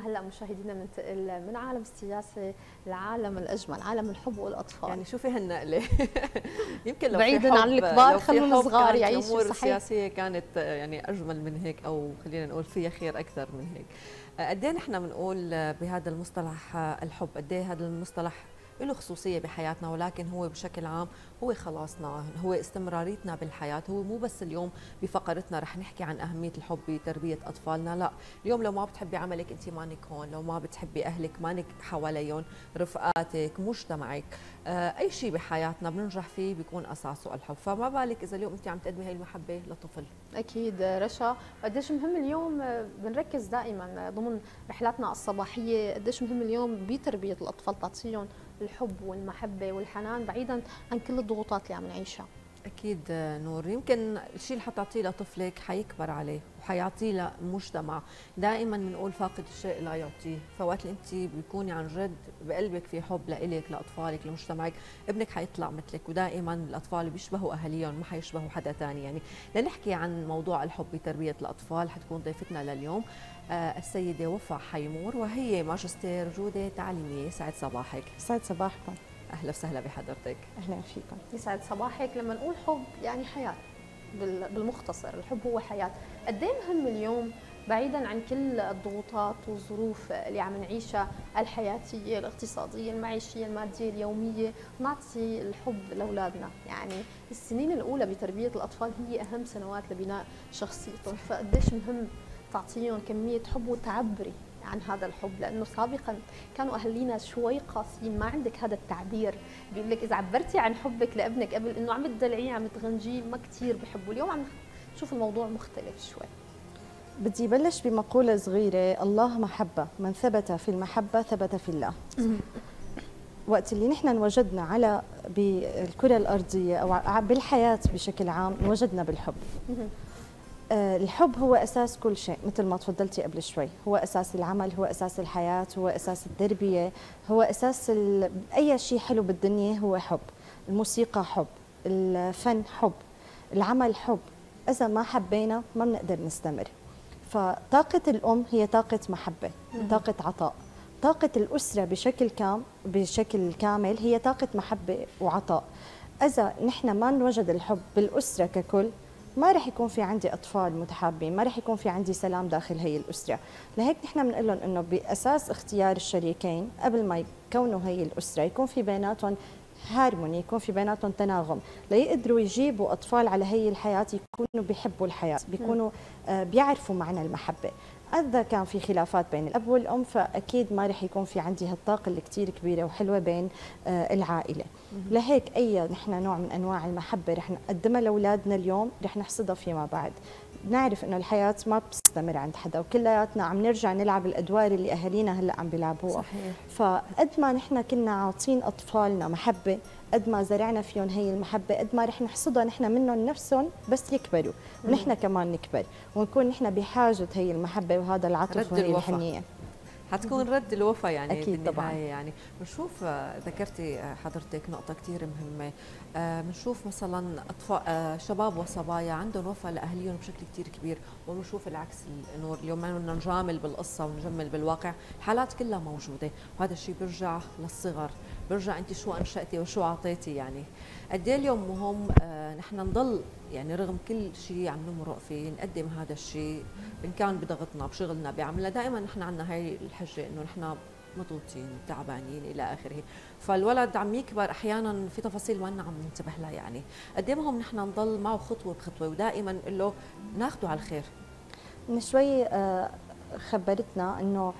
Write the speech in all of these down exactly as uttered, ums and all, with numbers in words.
اما هلا مشاهدينا بننتقل من عالم السياسه لعالم الاجمل، عالم الحب والاطفال. يعني شوفي هالنقله يمكن لو بعيدا عن الكبار خلوا الصغار يعيشوا. الامور السياسيه كانت يعني اجمل من هيك، او خلينا نقول فيها خير اكثر من هيك. قد ايه نحن بنقول بهذا المصطلح الحب، قد ايه هذا المصطلح له خصوصيه بحياتنا، ولكن هو بشكل عام هو خلاصنا، هو استمراريتنا بالحياه. هو مو بس اليوم بفقرتنا رح نحكي عن اهميه الحب بتربيه اطفالنا، لا، اليوم لو ما بتحبي عملك انت مانك هون، لو ما بتحبي اهلك مانك حواليهم، رفقاتك، مجتمعك، آه اي شيء بحياتنا بننجح فيه بيكون اساسه الحب. فما بالك اذا اليوم انت عم تقدمي هي المحبه لطفل. اكيد رشا، قديش مهم اليوم بنركز دائما ضمن رحلاتنا الصباحيه، قديش مهم اليوم بتربيه الاطفال تعطيهم الحب والمحبه والحنان بعيدا عن كل الضغوطات اللي عم نعيشها. اكيد نور، يمكن الشيء اللي حتعطيه لطفلك حيكبر عليه وحيعطيه للمجتمع. دائما بنقول فاقد الشيء لا يعطيه، فوقت اللي انت بيكوني عن جد بقلبك في حب لإلك، لاطفالك، لمجتمعك، ابنك حيطلع مثلك. ودائما الاطفال بيشبهوا اهاليهم، ما حيشبهوا حدا ثاني. يعني لنحكي عن موضوع الحب بتربيه الاطفال حتكون ضيفتنا لليوم آه السيده وفاء حيمور، وهي ماجستير جوده تعليميه. سعد صباحك. سعد صباحكم. اهلا وسهلا بحضرتك. اهلا فيكم. يسعد صباحك. لما نقول حب يعني حياه، بالمختصر الحب هو حياه. قد ايه مهم اليوم بعيدا عن كل الضغوطات والظروف اللي عم نعيشها الحياتيه، الاقتصاديه، المعيشيه، الماديه، اليوميه، نعطي الحب لاولادنا. يعني السنين الاولى بتربيه الاطفال هي اهم سنوات لبناء شخصيتهم، فقديش مهم تعطيهم كميه حب وتعبري عن هذا الحب، لانه سابقا كانوا اهالينا شوي قاسيين، ما عندك هذا التعبير. بيقول لك اذا عبرتي عن حبك لابنك قبل انه عم تدلعيه عم تغنجيه ما كثير بحبه. اليوم عم نشوف الموضوع مختلف شوي. بدي بلش بمقولة صغيرة: الله محبة، من ثبت في المحبة ثبت في الله. وقت اللي نحن انوجدنا على بالكرة الأرضية أو بالحياة بشكل عام انوجدنا بالحب. الحب هو أساس كل شيء، مثل ما تفضلتي قبل شوي، هو أساس العمل، هو أساس الحياة، هو أساس التربية، هو أساس ال... أي شيء حلو بالدنيا هو حب. الموسيقى حب، الفن حب، العمل حب. إذا ما حبينا ما بنقدر نستمر. فطاقة الأم هي طاقة محبة، طاقة عطاء. طاقة الأسرة بشكل كام بشكل كامل هي طاقة محبة وعطاء. إذا نحن ما نوجد الحب بالأسرة ككل ما رح يكون في عندي أطفال متحابين، ما رح يكون في عندي سلام داخل هي الأسرة. لهيك نحن بنقول لهم إنه بأساس اختيار الشريكين قبل ما يكونوا هي الأسرة يكون في بيناتهم هارموني، يكون في بيناتهم تناغم، ليقدروا يجيبوا أطفال على هي الحياة يكونوا بيحبوا الحياة، بيكونوا آه بيعرفوا معنى المحبة. إذا كان في خلافات بين الأب والأم فأكيد ما رح يكون في عندي هالطاقة اللي كتير كبيرة وحلوة بين آه العائلة. لهيك أي نحن نوع من أنواع المحبة رح نقدمها لأولادنا اليوم رح نحصدها فيما بعد. بنعرف إنه الحياة ما بتستمر عند حدا، وكلياتنا عم نرجع نلعب الأدوار اللي أهالينا هلا عم بيلعبوها. صحيح. فقد ما نحن كنا عاطين أطفالنا محبة، قد ما زرعنا فيهم هي المحبة، قد ما رح نحصدها نحن منهم نفسهم بس يكبروا، ونحن كمان نكبر ونكون نحن بحاجة هي المحبة وهذا العطف وهي الحنية. حتكون رد الوفا يعني أكيد طبعا. يعني بنشوف ذكرتي حضرتك نقطة كثير مهمة، بنشوف مثلا أطفال شباب وصبايا عندهم وفا لأهليهم بشكل كثير كبير، وبنشوف العكس. نور اليوم ما بدنا نجامل بالقصة ونجمل بالواقع، الحالات كلها موجودة، وهذا الشيء بيرجع للصغر، بيرجع أنت شو أنشأتي وشو أعطيتي. يعني قد ايه اليوم مهم آه نحن نضل يعني رغم كل شيء عم نمرق فيه نقدم هذا الشيء، ان كان بضغطنا بشغلنا بعملنا. دائما نحن عندنا هاي الحجه انه نحن مضغوطين تعبانين الى اخره، فالولد عم يكبر احيانا في تفاصيل ما عم ننتبه لها. يعني قد ايه مهم نحن نضل معه خطوه بخطوه، ودائما نقول له ناخذه على الخير. من شوي آه خبرتنا انه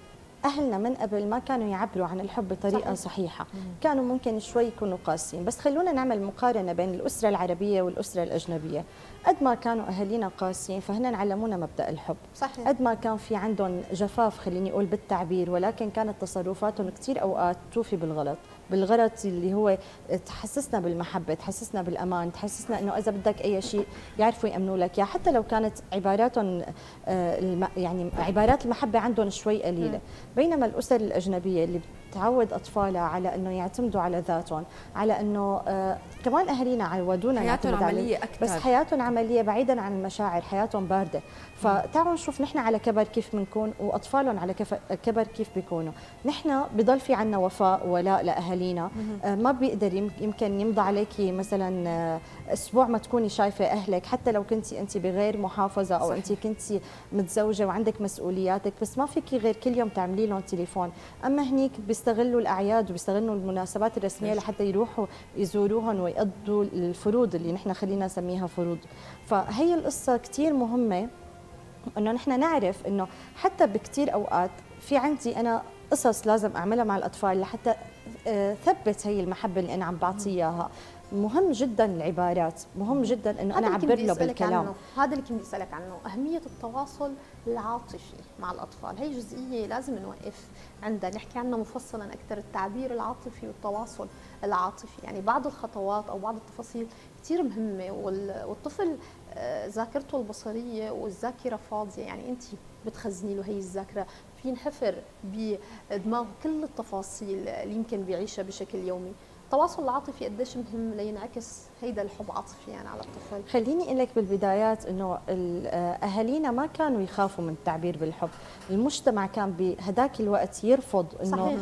أهلنا من قبل ما كانوا يعبروا عن الحب بطريقة صحيح. صحيحة، كانوا ممكن شوي يكونوا قاسيين. بس خلونا نعمل مقارنة بين الأسرة العربية والأسرة الأجنبية. قد ما كانوا أهالينا قاسيين فهن علمونا مبدأ الحب. صحيح. قد ما كان في عندهم جفاف خليني أقول بالتعبير، ولكن كانت تصرفاتهم كثير أوقات توفي بالغلط، بالغرض اللي هو تحسسنا بالمحبة، تحسسنا بالأمان، تحسسنا إنه إذا بدك أي شيء يعرفوا يأمنوا لك، يا حتى لو كانت عباراتهم يعني عبارات المحبة عندهم شوي قليلة. بينما الاسر الاجنبيه اللي بتعود اطفالها على انه يعتمدوا على ذاتهم، على انه آه كمان اهالينا عودونا حياتهم نعتمد عمليه عليه، اكثر، بس حياتهم عمليه بعيدا عن المشاعر، حياتهم بارده. فتعالوا نشوف نحن على كبر كيف بنكون واطفالهم على كبر كيف بيكونوا. نحن بضل في عنا وفاء ولاء لاهالينا، آه ما بيقدر يمكن يمضي عليكي مثلا آه اسبوع ما تكوني شايفه اهلك، حتى لو كنتي انت بغير محافظه او انت كنتي متزوجه وعندك مسؤولياتك، بس ما فيكي غير كل يوم تعملي لهم تليفون. اما هنيك بيستغلوا الاعياد وبيستغلوا المناسبات الرسميه لحتى يروحوا يزوروهم ويقضوا الفروض اللي نحن خلينا نسميها فروض. فهي القصه كثير مهمه انه نحن نعرف انه حتى بكثير اوقات في عندي انا قصص لازم اعملها مع الاطفال لحتى ثبت هي المحبه اللي انا عم بعطيها اياها. مهم جدا العبارات، مهم جدا انه انا اعبر له بالكلام. هذا اللي كنت بدي اسالك عنه، اهميه التواصل العاطفي مع الاطفال، هي جزئيه لازم نوقف عندها، نحكي عنها مفصلا اكثر، التعبير العاطفي والتواصل العاطفي، يعني بعض الخطوات او بعض التفاصيل كثير مهمه، والطفل ذاكرته البصريه والذاكره فاضيه، يعني انت بتخزني له هي الذاكره، بينحفر بدماغه كل التفاصيل اللي يمكن بيعيشها بشكل يومي. التواصل العاطفي قديش مهم لينعكس هيدا الحب عاطفي يعني على الطفل. خليني اقول لك بالبدايات انه اهالينا ما كانوا يخافوا من التعبير بالحب، المجتمع كان بهداك الوقت يرفض انه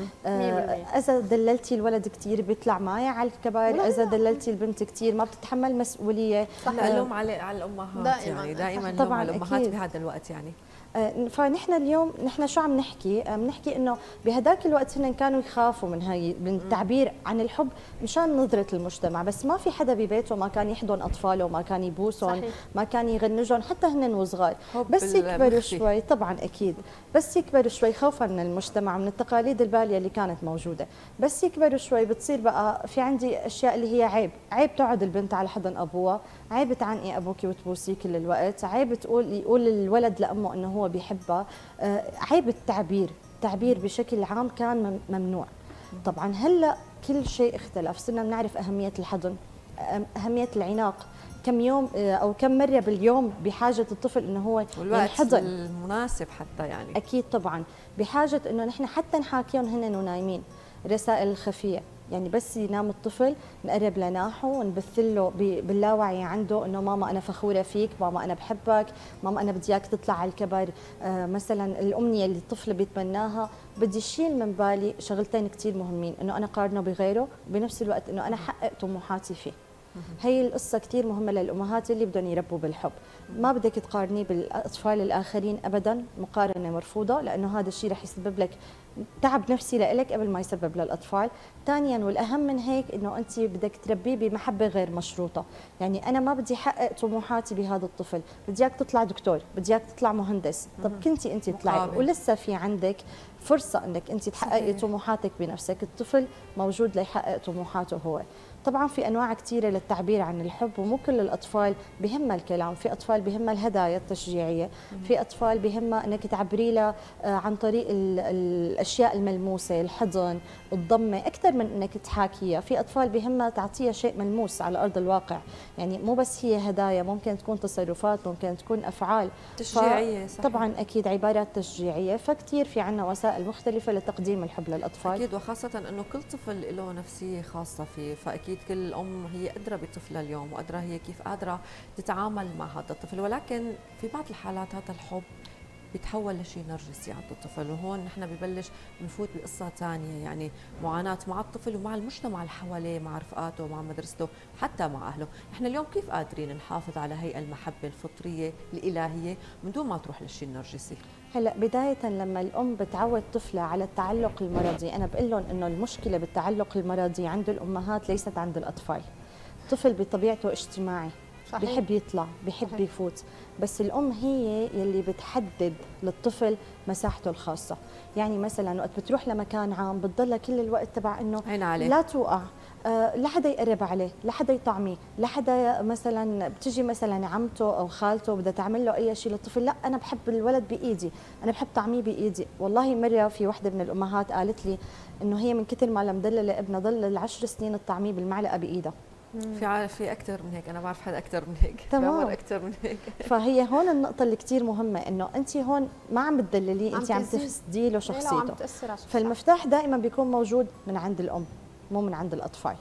اذا دللتي الولد كثير بيطلع معي على الكبار، اذا دللتي البنت كثير ما بتتحمل مسؤوليه. صح، اللوم على على الامهات دائما يعني دائما اللوم على الامهات بهذا الوقت يعني. فنحن اليوم نحن شو عم نحكي؟ بنحكي انه بهداك الوقت هن كانوا يخافوا من هي من التعبير عن الحب مشان نظره المجتمع، بس ما في حدا ببيته ما كان يحضن اطفاله، ما كان يبوسهم، ما كان يغنجهم حتى هن وصغار. بس يكبروا شوي طبعا اكيد، بس يكبروا شوي خوفا من المجتمع من التقاليد الباليه اللي كانت موجوده، بس يكبروا شوي بتصير بقى في عندي اشياء اللي هي عيب، عيب تقعد البنت على حضن ابوها، عيب تعنقي ابوك وتبوسيه كل الوقت، عيب تقول يقول الولد لامه انه هو بيحبها، عيب التعبير، التعبير بشكل عام كان ممنوع. طبعا هلا كل شيء اختلف، صرنا بنعرف اهميه الحضن، اهميه العناق، كم يوم او كم مره باليوم بحاجه الطفل انه هو ينحضن، المناسب حتى يعني اكيد طبعا بحاجه انه نحن حتى نحاكيهم هن ونايمين، رسائل الخفيه، يعني بس ينام الطفل نقرب لناحه ونبث له باللاوعي عنده انه ماما انا فخوره فيك، ماما انا بحبك، ماما انا بدي اياك تطلع على الكبر. آه مثلا الامنيه اللي الطفل بيتمناها بدي اشيل من بالي شغلتين كثير مهمين، انه انا قارنه بغيره، بنفس الوقت انه انا حقق طموحاتي فيه. هي القصة كثير مهمة للأمهات اللي بدهم يربوا بالحب، ما بدك تقارني بالأطفال الآخرين أبدا، مقارنة مرفوضة، لأنه هذا الشيء رح يسبب لك تعب نفسي لإلك قبل ما يسبب للأطفال. ثانيا والأهم من هيك إنه أنت بدك تربيه بمحبة غير مشروطة، يعني أنا ما بدي أحقق طموحاتي بهذا الطفل، بدي إياك تطلع دكتور، بدي إياك تطلع مهندس، طب كنتي أنت تطلعي ولسه في عندك فرصة إنك أنت تحققي طموحاتك بنفسك، الطفل موجود ليحقق طموحاته هو. طبعا في انواع كثيره للتعبير عن الحب، ومو كل الاطفال بهمها الكلام، في اطفال بهمها الهدايا التشجيعيه، في اطفال بهمها انك تعبري لها عن طريق الاشياء الملموسه، الحضن، الضمه، اكثر من انك تحاكيها، في اطفال بهمها تعطيها شيء ملموس على ارض الواقع، يعني مو بس هي هدايا، ممكن تكون تصرفات، ممكن تكون افعال تشجيعيه. صحيح. طبعا اكيد عبارات تشجيعيه، فكثير في عندنا وسائل مختلفه لتقديم الحب للاطفال. اكيد، وخاصه انه كل طفل له نفسيه خاصه فيه، فاكيد كل ام هي قادره بطفلها اليوم، وقادره هي كيف قادره تتعامل مع هذا الطفل، ولكن في بعض الحالات هذا الحب بيتحول لشيء نرجسي عند الطفل، وهون نحن ببلش بنفوت بقصه ثانيه، يعني معاناه مع الطفل ومع المجتمع اللي حواليه، مع رفقاته، مع مدرسته، حتى مع اهله. نحن اليوم كيف قادرين نحافظ على هي المحبه الفطريه الالهيه من دون ما تروح للشيء النرجسي؟ هلا بداية لما الأم بتعود طفلها على التعلق المرضي، أنا بقول لهم إنه المشكلة بالتعلق المرضي عند الأمهات ليست عند الأطفال. الطفل بطبيعته اجتماعي، صحيح. بيحب يطلع، بيحب صحيح. يفوت، بس الأم هي يلي بتحدد للطفل مساحته الخاصة. يعني مثلا وقت بتروح لمكان عام بتضلها كل الوقت تبع إنه لا توقع، أه لا حدا يقرب عليه، لا حدا يطعميه، لا حدا مثلا بتجي مثلا عمته او خالته بدها تعمل له اي شيء للطفل، لا انا بحب الولد بايدي، انا بحب طعميه بايدي. والله مره في وحده من الامهات قالت لي انه هي من كثر ما مدلله ابنها ضل العشر سنين الطعميه بالمعلقه بايدها. في ع- في اكثر من هيك، انا بعرف حدا اكثر من هيك، تمام. بعمر اكثر من هيك. فهي هون النقطة اللي كتير مهمة، انه انت هون ما عم بتدلليه، عم انت عم تأذيه. تفسدي له إيه، لو عم شخصيته. تاثر على شخصيته. فالمفتاح دائما بيكون موجود من عند الام مو من عند الاطفال.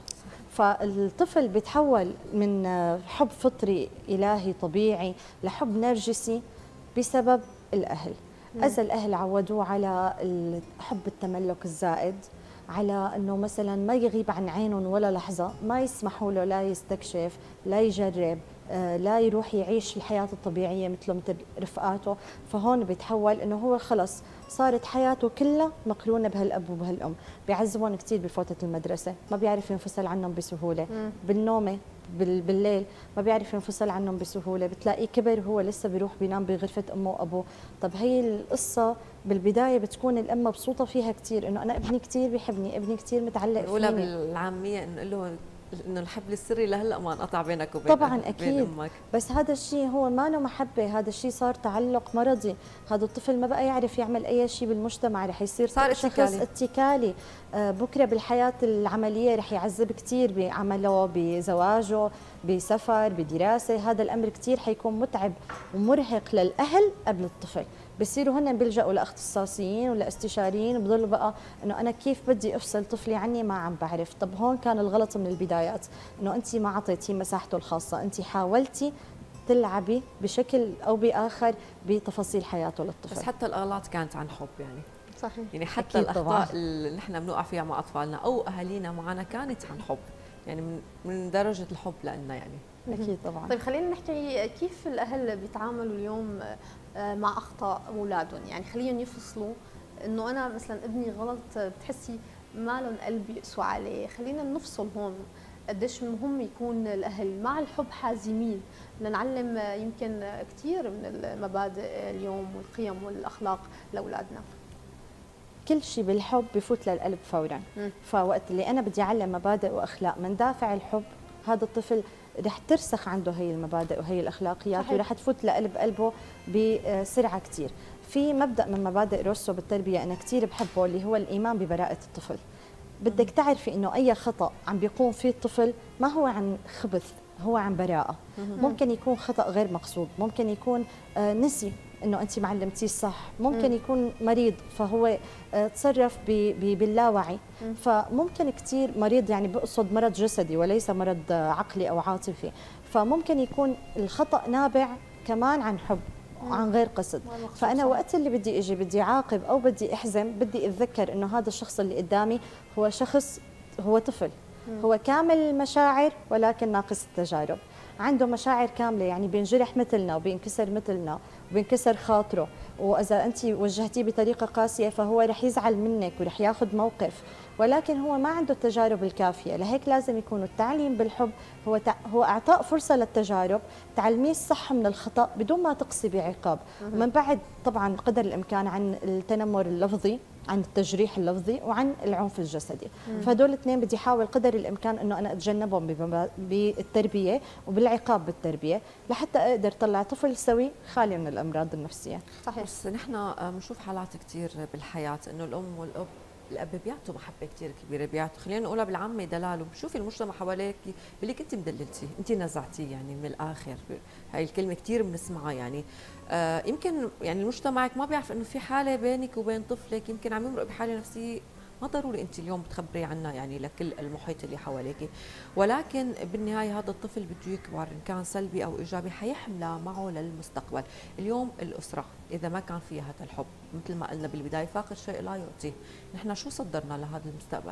فالطفل بيتحول من حب فطري الهي طبيعي لحب نرجسي بسبب الاهل. اذا الاهل عودوه على حب التملك الزائد، على انه مثلا ما يغيب عن عينهم ولا لحظه، ما يسمحوا له لا يستكشف، لا يجرب، آه، لا يروح يعيش الحياه الطبيعيه مثله مثل رفقاته. فهون بيتحول انه هو خلص صارت حياته كلها مقرونه بهالاب وبهالام. بيعذبون كثير بفتره المدرسه، ما بيعرف ينفصل عنهم بسهوله. بالنومه بالليل ما بيعرف ينفصل عنهم بسهوله، بتلاقيه كبر هو لسه بيروح بينام بغرفه امه وابوه. طب هي القصه بالبدايه بتكون الام مبسوطه فيها كثير، انه انا ابني كثير بيحبني، ابني كثير متعلق بنقولها فيني. بالعاميه انه له انه الحبل السري لهلا ما انقطع بينك وبين طبعا بين اكيد، امك. بس هذا الشيء هو ما له محبه، هذا الشيء صار تعلق مرضي. هذا الطفل ما بقى يعرف يعمل اي شيء بالمجتمع، رح يصير صار شخص اتكالي. اتكالي. آه، بكره بالحياه العمليه رح يعذب كثير بعمله، بزواجه، بسفر، بدراسه. هذا الامر كثير حيكون متعب ومرهق للاهل قبل الطفل. بصيروا هن بيلجأوا لاختصاصيين ولا استشاريين، بضلوا بقى انه انا كيف بدي افصل طفلي عني ما عم بعرف. طب هون كان الغلط من البدايات، انه انت ما اعطيتيه مساحته الخاصه، انت حاولتي تلعبي بشكل او باخر بتفاصيل حياته للطفل. بس حتى الاغلاط كانت عن حب يعني. صحيح. يعني حتى أكيد الاخطاء طبعاً. اللي نحن بنوقع فيها مع اطفالنا او اهالينا معنا كانت عن حب، يعني من من درجه الحب لنا يعني. اكيد طبعا. طيب خلينا نحكي كيف الاهل بيتعاملوا اليوم مع اخطاء اولادهم، يعني خليهم يفصلوا انه انا مثلا ابني غلط بتحسي ما لهم قلب يقسوا عليه، خلينا نفصل هون. قديش مهم يكون الاهل مع الحب حازمين لنعلم يمكن كثير من المبادئ اليوم والقيم والاخلاق لاولادنا. كل شيء بالحب بفوت للقلب فورا. مم. فوقت اللي انا بدي اعلم مبادئ واخلاق من دافع الحب، هذا الطفل رح ترسخ عنده هي المبادئ وهي الاخلاقيات، صحيح. ورح تفوت لقلب قلبه بسرعه كثير. في مبدا من مبادئ روسو بالتربيه انا كثير بحبه، اللي هو الايمان ببراءه الطفل. بدك تعرفي انه اي خطا عم بيقوم فيه الطفل ما هو عن خبث، هو عن براءه. ممكن يكون خطا غير مقصود، ممكن يكون آه نسي انه انت ما علمتيه صح، ممكن يكون مريض فهو آه تصرف باللاوعي. فممكن كثير مريض، يعني بقصد مرض جسدي وليس مرض آه عقلي او عاطفي. فممكن يكون الخطا نابع كمان عن حب عن غير قصد. فانا وقت اللي بدي اجي بدي عاقب او بدي احزم، بدي اتذكر انه هذا الشخص اللي قدامي هو شخص، هو طفل، هو كامل المشاعر ولكن ناقص التجارب. عنده مشاعر كامله، يعني بينجرح مثلنا وبينكسر مثلنا وبينكسر خاطره، واذا انت وجهتيه بطريقه قاسيه فهو رح يزعل منك ورح ياخذ موقف، ولكن هو ما عنده التجارب الكافيه. لهيك لازم يكون التعليم بالحب هو تع... هو اعطاء فرصه للتجارب، تعلميه الصح من الخطا بدون ما تقصي بعقاب. ومن بعد طبعا قدر الامكان عن التنمر اللفظي، عن التجريح اللفظي، وعن العنف الجسدي. فهدول الاثنين بدي احاول قدر الامكان انه انا اتجنبهم بالتربيه وبالعقاب بالتربيه، لحتى اقدر اطلع طفل سوي خالي من الامراض النفسيه. صحيح. بس نحن بنشوف حالات كثير بالحياه انه الام والاب الاب بيعطوا محبه كثير كبيره، بيعطوا خلينا نقولها بالعامه دلال، وبشوفي المجتمع حواليك بيقول لك انت مدللتي، انت نزعتيه، يعني من الاخر هاي الكلمه كثير بنسمعها. يعني آه يمكن يعني مجتمعك ما بيعرف انه في حاله بينك وبين طفلك يمكن عم يمرق بحاله نفسيه ما ضروري انت اليوم تخبري عنها يعني لكل المحيط اللي حواليك، ولكن بالنهايه هذا الطفل بده يكبر ان كان سلبي او ايجابي حيحمله معه للمستقبل. اليوم الاسره اذا ما كان فيها هذا الحب مثل ما قلنا بالبدايه فاقد الشيء لا يعطيه، نحن شو صدرنا لهذا المستقبل؟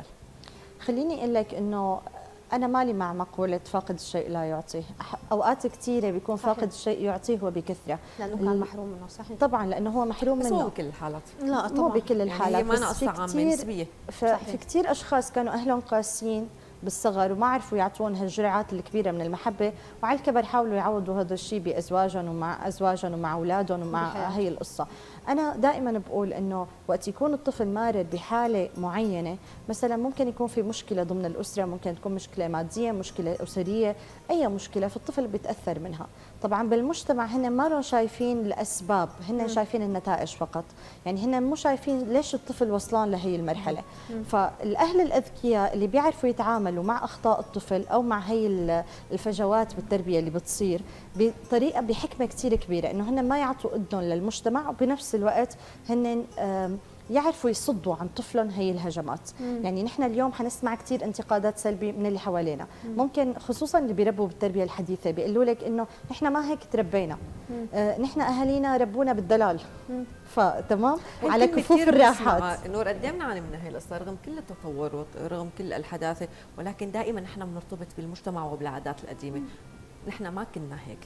خليني اقول لك انه أنا مالي مع مقولة فاقد الشيء لا يعطيه، أوقات كثيرة بيكون صحيح. فاقد الشيء يعطيه هو بكثرة، لأنه كان محروم منه. صحيح طبعا لأنه هو محروم بس منه. مو بكل الحالات، لا طبعا مو بكل الحالات، يعني ما نقص عامة نسبية. في كثير أشخاص كانوا أهلهم قاسيين بالصغر وما عرفوا يعطون هالجرعات الكبيره من المحبه، وعلى الكبر حاولوا يعوضوا هذا الشيء بازواجهم ومع ازواجهم ومع اولادهم ومع هي القصه. انا دائما بقول انه وقت يكون الطفل مارر بحاله معينه، مثلا ممكن يكون في مشكله ضمن الاسره، ممكن تكون مشكله ماديه، مشكله اسريه، اي مشكله، فالطفل بيتاثر منها. طبعا بالمجتمع هن ما شايفين الاسباب، هن مم. شايفين النتائج فقط، يعني هن مو شايفين ليش الطفل وصلان لهي المرحله. مم. فالاهل الاذكياء اللي بيعرفوا يتعاملوا مع اخطاء الطفل او مع هي الفجوات بالتربيه اللي بتصير بطريقه بحكمه كثير كبيره، انه هن ما يعطوا اذنهم للمجتمع، وبنفس الوقت هن يعرفوا يصدوا عن طفلهم هي الهجمات. مم. يعني نحن اليوم حنسمع كثير انتقادات سلبيه من اللي حوالينا، مم. ممكن خصوصا اللي بيربوا بالتربيه الحديثه بيقولوا لك انه نحن ما هيك تربينا، آه نحن اهالينا ربونا بالدلال، فتمام على كفوف الراحات. نور قد ايه بنعاني من هي القصه رغم كل التطور ورغم كل الحداثه، ولكن دائما نحن بنرتبط بالمجتمع وبالعادات القديمه. مم. نحن ما كنا هيك،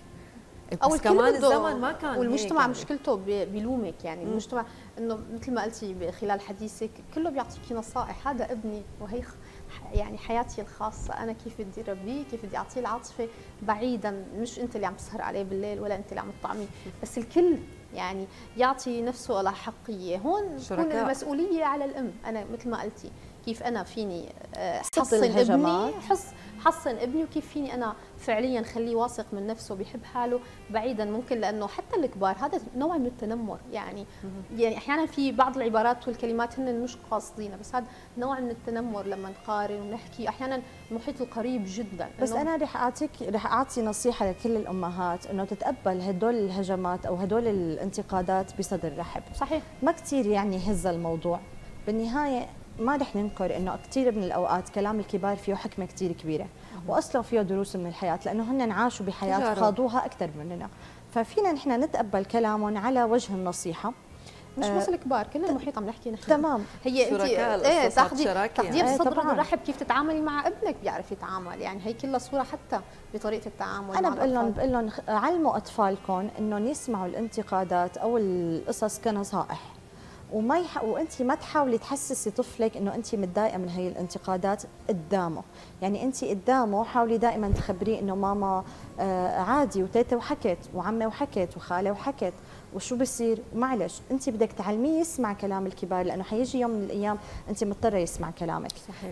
او بس كمان الزمن ما كان، والمجتمع مشكلته بيلومك، يعني مم. المجتمع انه مثل ما قلتي خلال حديثك كله بيعطيكي نصائح، هذا ابني وهي يعني حياتي الخاصه، انا كيف بدي ربيه، كيف بدي اعطيه العاطفه، بعيدا مش انت اللي عم تسهر عليه بالليل ولا انت اللي عم تطعميه، بس الكل يعني يعطي نفسه لاحقيه. هون تكون المسؤوليه على الام. انا مثل ما قلتي كيف انا فيني حصن ابني، حص حصن ابني، وكيف فيني انا فعليا خليه واثق من نفسه بيحب حاله، بعيدا ممكن لانه حتى الكبار هذا نوع من التنمر، يعني يعني احيانا في بعض العبارات والكلمات هن مش قاصدينها، بس هذا نوع من التنمر لما نقارن ونحكي احيانا المحيط القريب جدا. بس انا رح اعطيك رح اعطي نصيحه لكل الامهات انه تتقبل هدول الهجمات او هدول الانتقادات بصدر رحب. صحيح، ما كثير يعني يهز الموضوع، بالنهايه ما رح ننكر انه كثير من الاوقات كلام الكبار فيه حكمه كثير كبيره، واصلا فيه دروس من الحياه، لانه هن عاشوا بحياه خاضوها اكثر مننا، ففينا نحن نتقبل كلامهم على وجه النصيحه. مش بس الكبار، كل المحيط عم نحكي نحن. تمام، هي انت ايه تاخذي تاخذيه بصدر الرحب، كيف تتعاملي مع ابنك بيعرف يتعامل، يعني هي كلها صوره حتى بطريقه التعامل. انا بقول لهم بقول لهم علموا اطفالكم انهم يسمعوا الانتقادات او القصص كنصائح، وما يح... وانت ما تحاولي تحسسي طفلك انه انت متضايقه من هي الانتقادات قدامه، يعني انت قدامه حاولي دائما تخبريه انه ماما آه عادي، وتيتا وحكت، وعمه وحكت، وخاله وحكت، وشو بصير، معلش انت بدك تعلميه يسمع كلام الكبار، لانه حيجي يوم من الايام انت مضطره يسمع كلامك. صحيح.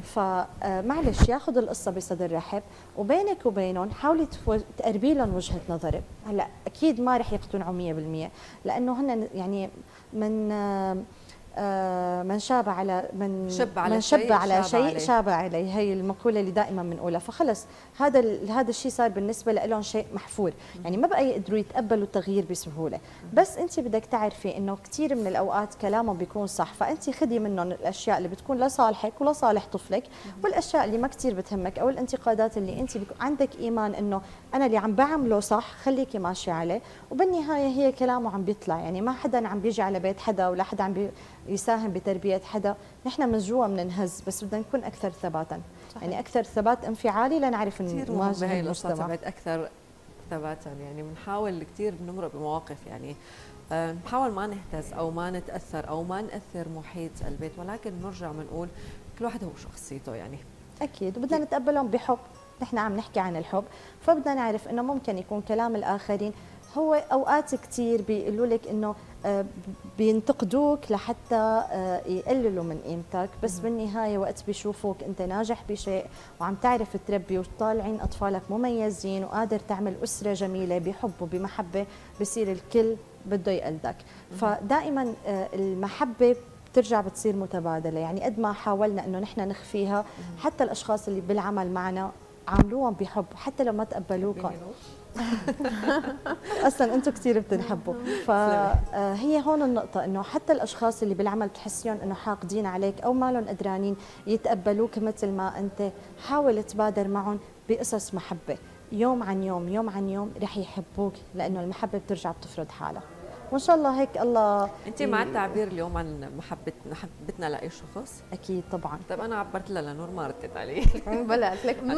فمعلش ياخذ القصه بصدر رحب، وبينك وبينهم حاولي تقربي لهم وجهه نظرك. هلا اكيد ما رح يقتنعوا مية بالمية، لانه هن يعني من آه من شاب على من شب على من شب شيء على شاب شيء عليه. شاب عليه، هي المقوله اللي دائما بنقولها، فخلص هذا هذا الشيء صار بالنسبه لهم شيء محفور، يعني ما بقى يقدروا يتقبلوا التغيير بسهوله. بس انت بدك تعرفي انه كثير من الاوقات كلامهم بيكون صح، فانت خذي منهم الاشياء اللي بتكون لصالحك ولصالح طفلك، والاشياء اللي ما كثير بتهمك او الانتقادات اللي انت عندك ايمان انه انا اللي عم بعمله صح، خليكي ماشيه عليه، وبالنهايه هي كلامه عم بيطلع، يعني ما حدا عم بيجي على بيت حدا ولا حدا عم بي يساهم بتربيه حدا، نحن من جوا بننهز، بس بدنا نكون اكثر ثباتا. صحيح. يعني اكثر ثبات انفعالي لنعرف نواجه المجتمع اكثر ثباتا، يعني بنحاول كثير بنمرق بمواقف، يعني أه نحاول ما نهتز او ما نتاثر او ما ناثر محيط البيت، ولكن نرجع بنقول كل واحد هو شخصيته، يعني اكيد وبدنا نتقبلهم بحب. نحن عم نحكي عن الحب، فبدنا نعرف انه ممكن يكون كلام الاخرين هو اوقات كثير بيقولوا لك انه بينتقدوك لحتى يقللوا من قيمتك، بس بالنهايه وقت بيشوفوك انت ناجح بشيء وعم تعرف تربي وطالعين اطفالك مميزين وقادر تعمل اسره جميله بحب وبمحبه، بصير الكل بده يقلدك. فدائما المحبه بترجع بتصير متبادله، يعني قد ما حاولنا انه نحن نخفيها، حتى الاشخاص اللي بالعمل معنا عاملوهم بحب حتى لو ما تقبلوكم. اصلا انتم كثير بتنحبوا، فهي هون النقطه، انه حتى الاشخاص اللي بالعمل بتحسيهم انه حاقدين عليك او ما لهم قدرانين يتقبلوك مثل ما انت، حاول تبادر معهم بقصص محبه، يوم عن يوم يوم عن يوم رح يحبوك، لانه المحبه بترجع بتفرض حالها. وان شاء الله هيك الله. انت مع التعبير اليوم عن محبه محبتنا لاي شخص؟ اكيد طبعا. طيب انا عبرت لها لنور ما ردت علي. بلا قلت لك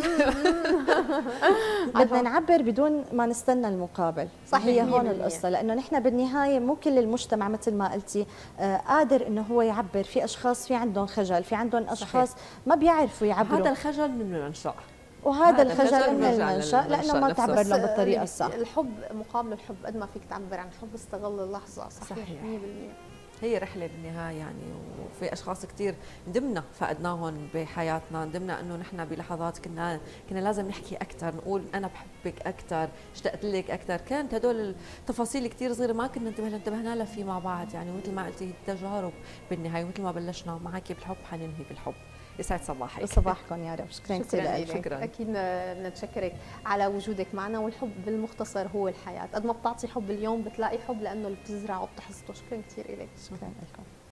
بدنا نعبر بدون ما نستنى المقابل. صحيح، هي هون القصه، لانه نحن بالنهايه مو كل المجتمع مثل ما قلتي آه قادر انه هو يعبر، في اشخاص في عندهم خجل، في عندهم اشخاص صحيح. ما بيعرفوا يعبروا. هذا الخجل من المنشأ، وهذا الخجل من المنشأ لانه ما تعبر له بالطريقه الصح. الحب مقابل الحب، قد ما فيك تعبر عن الحب استغل اللحظه. صحيح, صحيح. مية بالمية. هي رحله بالنهايه يعني، وفي اشخاص كثير ندمنا فقدناهم بحياتنا، ندمنا انه نحن بلحظات كنا كنا لازم نحكي اكثر، نقول انا بحبك اكثر، اشتقت لك اكثر، كانت هدول التفاصيل كثير صغيره ما كنا ننتبه لها، انتبهنا لها في مع بعض يعني. مثل ما قلتي تجارب بالنهايه، مثل ما بلشنا معك بالحب حننهي بالحب. يسعد صباحك. صباحكم يا رب. شكرا كثير شكرا لك. لك. شكراً. اكيد بدنا نتشكرك على وجودك معنا. والحب بالمختصر هو الحياه، قد ما بتعطي حب اليوم بتلاقي حب لانه اللي بتزرعه بتحصده. شكرا كثير لك. شكرا لكم.